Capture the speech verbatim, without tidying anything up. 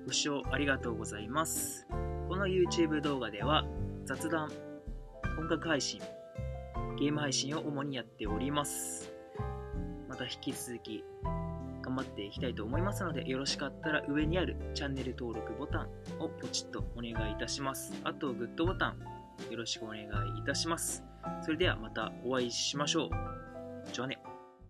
ご視聴ありがとうございます。この YouTube 動画では雑談、音楽配信、ゲーム配信を主にやっております。また引き続き頑張っていきたいと思いますので、よろしかったら上にあるチャンネル登録ボタンをポチッとお願いいたします。あとグッドボタンよろしくお願いいたします。それではまたお会いしましょう。じゃあね。